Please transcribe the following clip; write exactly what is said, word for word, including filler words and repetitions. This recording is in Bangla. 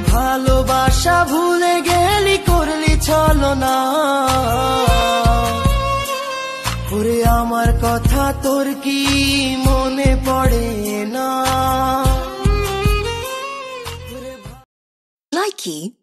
ভালোবাসা ভুলে গেলি করলি ছলনা, ওরে আমার কথা তোর কি মনে পড়ে না? Likey